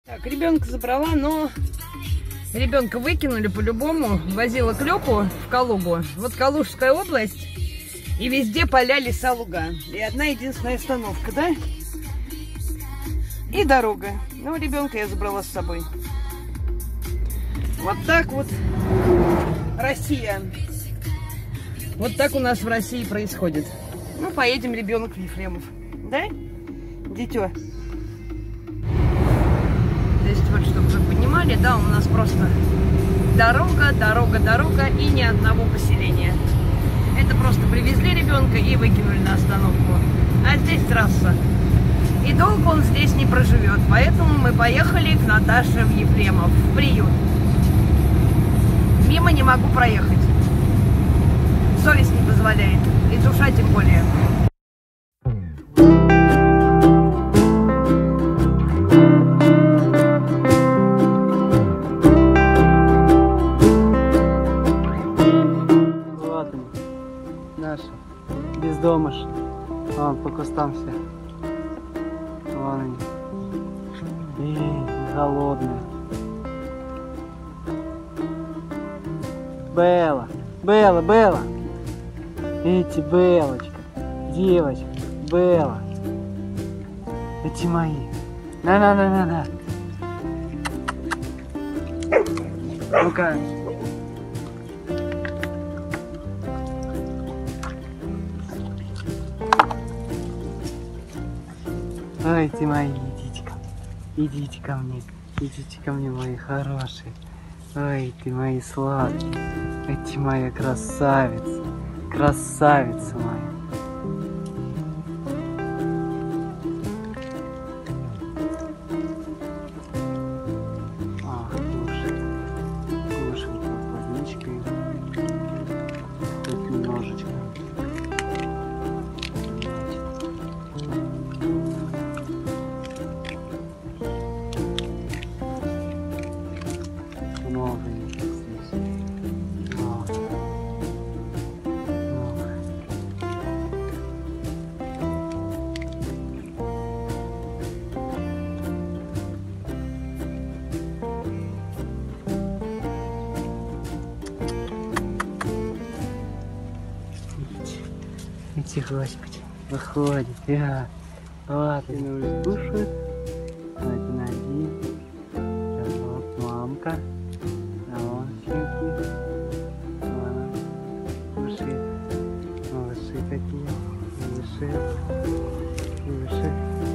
Так, ребенка забрала, но ребенка выкинули по-любому. Возила к Лёку в Калугу. Вот Калужская область. И везде поля, леса, луга. И одна единственная остановка, да? И дорога. Ну, ребенка я забрала с собой. Вот так вот Россия. Вот так у нас в России происходит. Ну, поедем, ребенок в Ефремов. Да? Дитё. То есть, вот, чтобы вы понимали, да, у нас просто дорога, дорога, дорога и ни одного поселения. Это просто привезли ребенка и выкинули на остановку. А здесь трасса. И долго он здесь не проживет. Поэтому мы поехали к Наташе в Ефремов, в приют. Мимо не могу проехать. Совесть не позволяет. И душа тем более. Вот они, наши бездомыши. Вон по кустам все. Вон они. Голодные. Белла, Белла, Белла. Эти, Белочка, девочка, Белла. Эти мои. На. Ну-ка. Ой, ты мои, идите ко мне, мои хорошие. Ой, ты мои сладкие, эти моя красавица, красавица моя. Кушай водичкой, хоть немножечко. Много здесь. Много. Эти, Господи, выходит, вот, они уже кушают. Один. Сейчас вот мамка. А вон щенки. Вон кушает. Малыши такие. Малыши.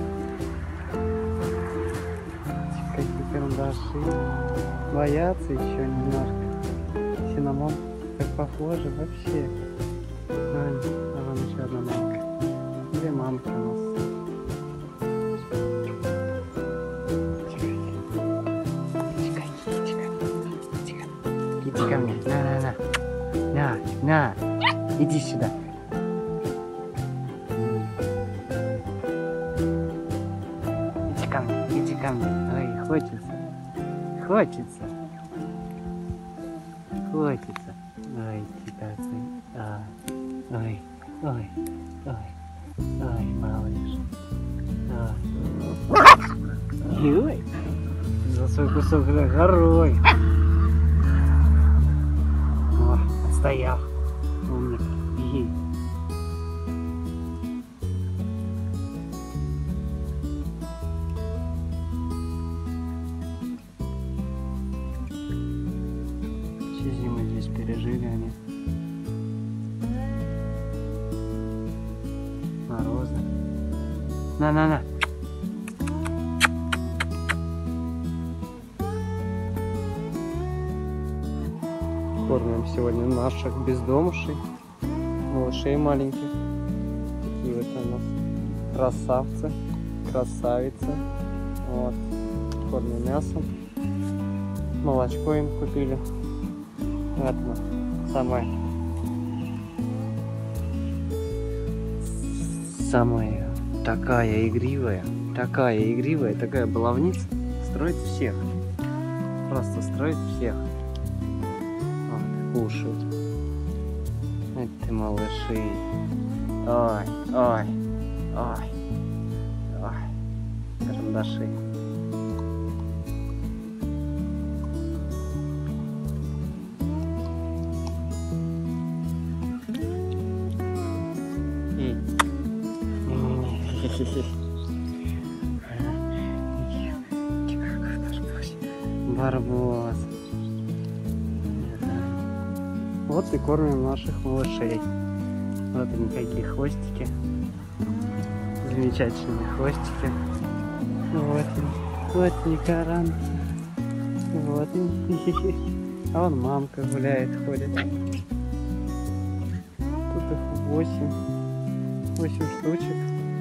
Какие карандаши. Боятся еще немножко. Синамон как похоже вообще. А вон еще одна мамка. Две мамки у нас. Иди ко мне. На. Иди сюда. Иди ко мне. Ой, хочется. Ой, ты такой. Ой, малыш. Ой, за свой кусок горой. О, отстоял. Умник. Ей. Все зимы здесь пережили они. Морозы. На. Кормим сегодня наших бездомышей, малышей маленьких. Такие вот у нас красавцы, красавицы. Вот. Кормим мясом. Молочко им купили. Вот она, самая такая игривая, такая баловница. Строит всех. Просто строит всех. Вот, кушают. Это малыши. Ой. Карандаши. Барбос. Вот и кормим наших малышей. Вот они какие хвостики. Замечательные хвостики. Вот они. Вот они, каранцы. Вот они. А вон мамка гуляет, ходит. Тут их 8 штучек.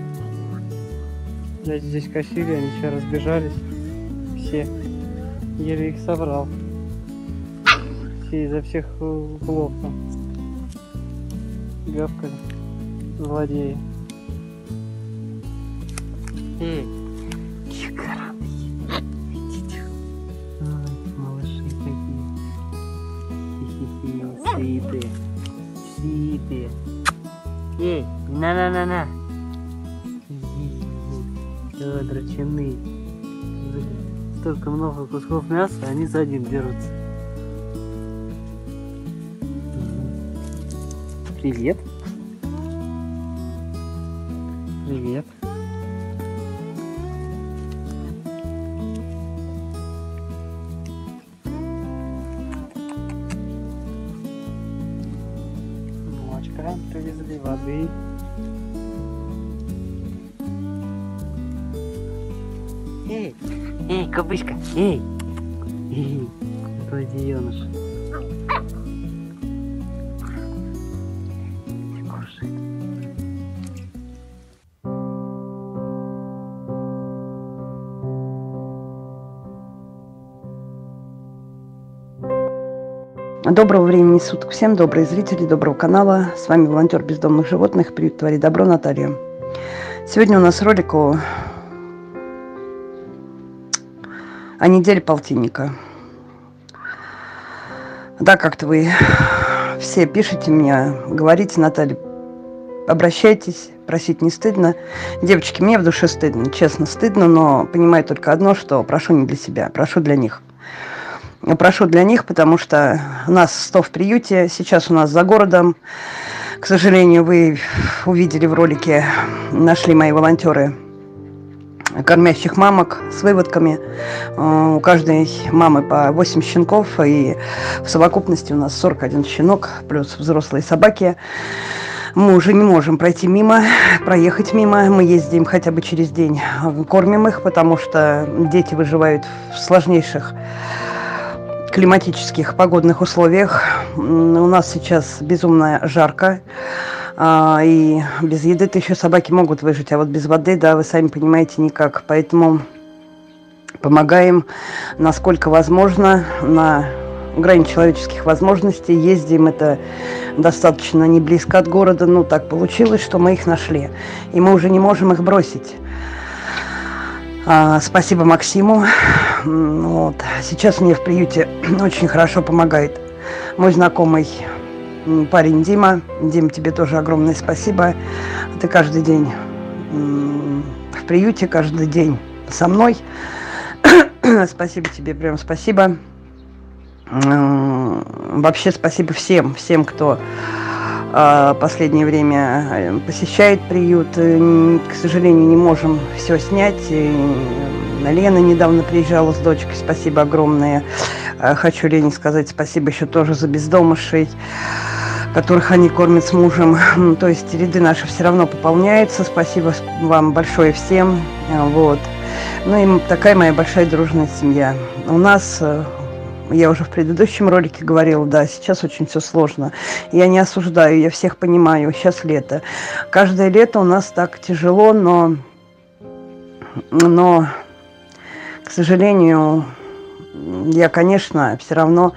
Блять, здесь косили, они сейчас разбежались. Все. Еле их собрал. Все изо всех углов там гавкали. Злодеи. Эй, чикараны. Идите. Ой, малыши такие. Хи-хи-хи, сытые. Сытые. Эй, на-на-на-на. О, драчуны. Столько много кусков мяса, они за один берутся. Привет. Привет. Молочка привезли, воды. Эй, эй, кобычка, эй, эй, твой детеныш. Кушает. Доброго времени суток всем, добрые зрители, доброго канала. С вами волонтер бездомных животных, приют «Твори добро» Наталья. Сегодня у нас ролик о неделе полтинника. Да, как-то вы все пишете мне, говорите: Наталья, обращайтесь, просить не стыдно. Девочки, мне в душе стыдно, честно стыдно, но понимаю только одно, что прошу не для себя, прошу для них. Прошу для них, потому что у нас 100 в приюте, сейчас у нас за городом. К сожалению, вы увидели в ролике, нашли мои волонтеры кормящих мамок с выводками. У каждой мамы по 8 щенков, и в совокупности у нас 41 щенок, плюс взрослые собаки. Мы уже не можем пройти мимо, проехать мимо. Мы ездим хотя бы через день, кормим их, потому что дети выживают в сложнейших климатических погодных условиях. У нас сейчас безумно жарко, и без еды-то еще собаки могут выжить, а вот без воды, да, вы сами понимаете, никак. Поэтому помогаем, насколько возможно, на грани человеческих возможностей. Ездим, это достаточно не близко от города, но так получилось, что мы их нашли, и мы уже не можем их бросить. Спасибо Максиму. Вот. Сейчас мне в приюте очень хорошо помогает мой знакомый парень Дима. Дим, тебе тоже огромное спасибо. Ты каждый день в приюте, каждый день со мной. Спасибо тебе, прям спасибо. Вообще спасибо всем, кто последнее время посещает приют. К сожалению, не можем все снять. Лена недавно приезжала с дочкой. Спасибо огромное. Хочу Лене сказать спасибо еще тоже за бездомышей, которых они кормят с мужем. То есть ряды наши все равно пополняются. Спасибо вам большое всем. Вот. Ну и такая моя большая дружная семья. У нас... Я уже в предыдущем ролике говорила, да, сейчас очень все сложно. Я не осуждаю, я всех понимаю. Сейчас лето. Каждое лето у нас так тяжело, но к сожалению, я, конечно, все равно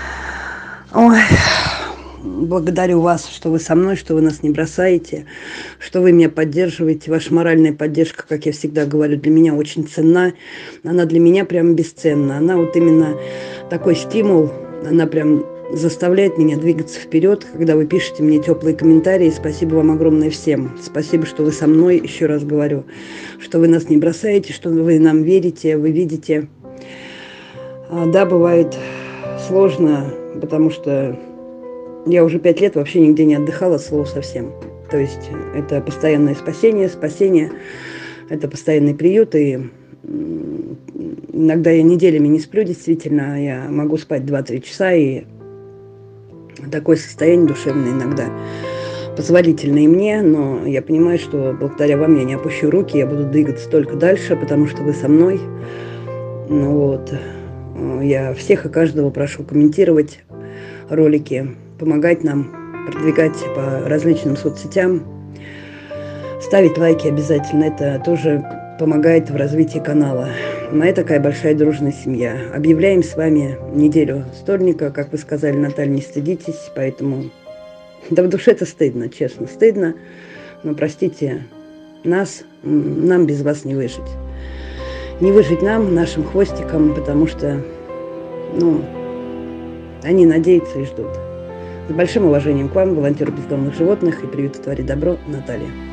благодарю вас, что вы со мной, что вы нас не бросаете, что вы меня поддерживаете. Ваша моральная поддержка, как я всегда говорю, для меня очень ценна. Она для меня прям бесценна. Она вот именно такой стимул, она прям заставляет меня двигаться вперед, когда вы пишете мне теплые комментарии. Спасибо вам огромное всем. Спасибо, что вы со мной, еще раз говорю, что вы нас не бросаете, что вы нам верите, вы видите. Да, бывает сложно, потому что я уже 5 лет вообще нигде не отдыхала, от слова совсем. То есть это постоянное спасение, это постоянный приют. И Иногда я неделями не сплю, действительно. Я могу спать 2-3 часа, и такое состояние душевное иногда позволительно и мне, но я понимаю, что благодаря вам я не опущу руки, я буду двигаться только дальше, потому что вы со мной. Ну вот. Я всех и каждого прошу комментировать ролики, помогать нам продвигать по различным соцсетям, ставить лайки обязательно, это тоже помогает в развитии канала. Мы такая большая дружная семья. Объявляем с вами неделю стольника, как вы сказали, Наталья, не стыдитесь, поэтому... Да в душе это стыдно, честно, стыдно, но простите нас, нам без вас не выжить. Не выжить нам, нашим хвостикам, потому что, ну, они надеются и ждут. С большим уважением к вам, волонтеру бездомных животных и приюту «Твори добро», Наталья.